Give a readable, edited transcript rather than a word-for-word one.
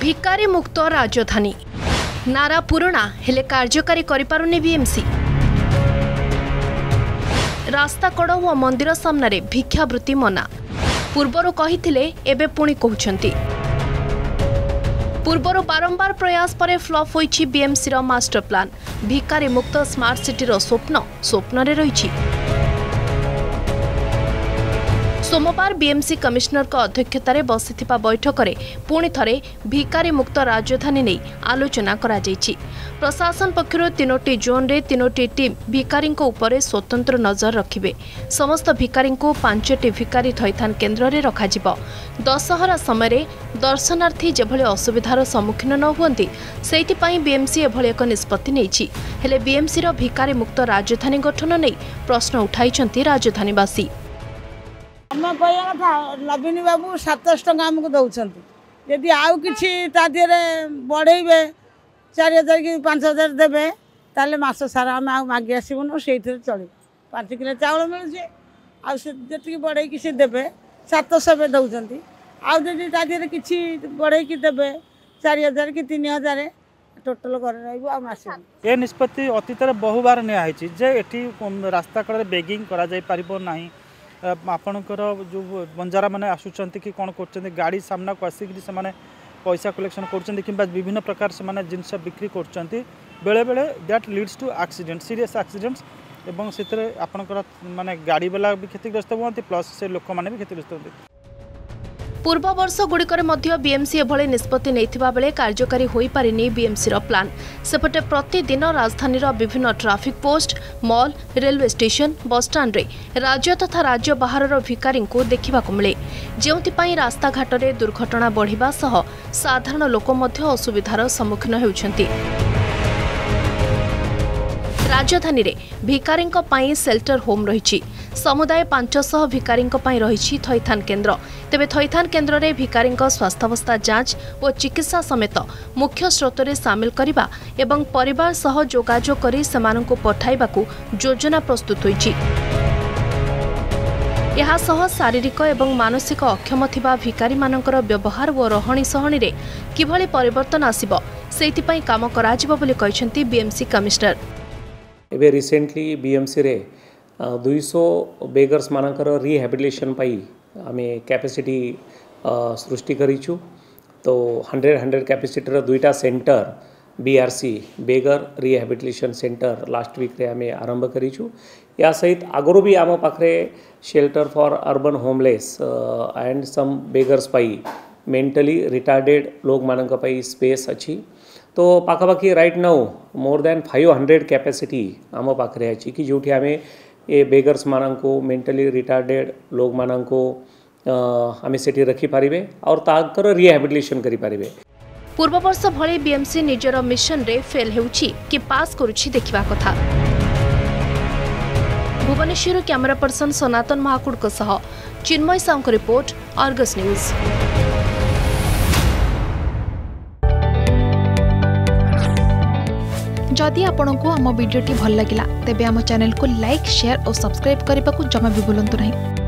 भिकारी मुक्त राजधानी नारा पुराणा हेले कार्यकारी करिपारुनी बीएमसी। रास्ता कड़ व मंदिर सामने भिक्षावृत्ति मना पूर्वरु कहिथिले एबे पुणी कहउछंती। पूर्वरु बारंबार प्रयास पर फ्लॉप होईछि बीएमसी रो मास्टर प्लान। भिकारी मुक्त स्मार्ट सिटी रो स्वप्न रे रहिछि। सोमवार बीएमसी कमिश्नर को अध्यक्षतार बसिथिबा बैठक में पुणी थरे भिकारी मुक्त राजधानी नहीं आलोचना करा जायछि। प्रशासन पक्षर 3टी जोन रे 3टी टीम भिकारी ऊपर स्वतंत्र नजर रखिबे। समस्त भिकारी 5टी भिकारी थैथान केन्द्र रे रखाजिबो। दशहरा समय दर्शनार्थी जेभଳି असुविधार सम्मुखीन न हुअंती सेइथिपाई बीएमसी एभଳି एक निष्पत्ति नेइछि। हेले बीएमसी रो भिकारी मुक्त राजधानी गठन नहीं प्रश्न उठाइछंती राजधानीवासी। नवीन बाबू 700 टका आमको दौरान यदि आउ कि बढ़े 4000 कि 5000 देवे ताले मास सारा आम मागे आसबुन से चल 5 किलो चाउल मिलूँ आती बढ़े सी देवे 700 दौरान आदि किसी बढ़े देवे 4000 कि 3000 टोटल कर निष्पत्ति अतीत बहु बार निजी रास्ता कड़े बेगिंग करा आपणकर जो बंजारा मैंने आसुंच कि कौन कर गाड़ी सामना को आसिक पैसा कलेक्शन कर विभिन्न प्रकार से जिनस बिक्री कर बेले बेले that leads to accident serious accidents एवं से आपणकर माने गाड़ी वाला भी क्षतिग्रस्त हुआ प्लस से लोक मैंने भी क्षतिग्रस्त होती। पूर्व वर्ष गुड़िकर बीएमसी एभଳି निष्पत्ति नैथिबा बेले कार्यकारी होई पारिनी बीएमसी रो प्लान। सेपटे प्रतिदिन राजधानी विभिन्न traffic post mall railway station bus stand रे राज्य तथा राज्य बाहर भिकारी को देखा मिले जो रास्ता घाट में दुर्घटना बढ़िबा सह साधारण लोक मध्य असुविधार सम्मुखीन होउछंती। राजधानी रे भिकारी सेल्टर होम रही समुदाय 500 भिकारी रही थैथान केन्द्र। तेबे थैथान केन्द्र रे भिकारी स्वास्थ्यावस्था जांच और चिकित्सा समेत मुख्य स्रोत रे सामिल करिबा एवं परिवार सह जोगाजोग करी सेमानंकु पठाइबाकु योजना प्रस्तुत होईछि। यहा सह शारीरिक एवं मानसिक अक्षम थिबा भिकारी मानकर व्यवहार और रहणी सहणी रे किभଳି परिवर्तन आसिबो सेइथिपई काम कराजिबो बोली कहिसेंती बीएमसी कमिश्नर। एबे रिसेंटली बीएमसी रे 200 बेगर्स मानकर रिहेबिलिटेशन पाई आमे कैपेसिटी सृष्टि करिछु। तो 100 कैपेसिटी रो 2टा centre BRC beggar rehabilitation centre last week रे आमे आरंभ करिछु। या सहित आगरो भी आम पाखरे shelter for urban homeless and some beggars पाई मेंटली रिटार्डेड लोग मानक पाई स्पेस अच्छी। तो पाखापाखि right now more than 500 capacity आम पाखरे अच्छी कि जोठी आमे ए बेगर्स मानको मेंटली रिटार्डेड लोग मानको आमे सेठी रखी पारिबे और ताकर रिहेबिलिटेशन करि पारिबे। पूर्व वर्ष भली बीएमसी निजर मिशन रे फेल हेउछि कि पास करूछि देखिबा कथा। भुवनेश्वर कैमरा पर्सन सनातन महाकुड़ सह चिन्मय साउंक रिपोर्ट आर्गस न्यूज। जदि आपंक आम भिडी भल लगा तेब आम चैनल को लाइक शेयर और सब्सक्राइब करने को जमा भी भूलु नहीं।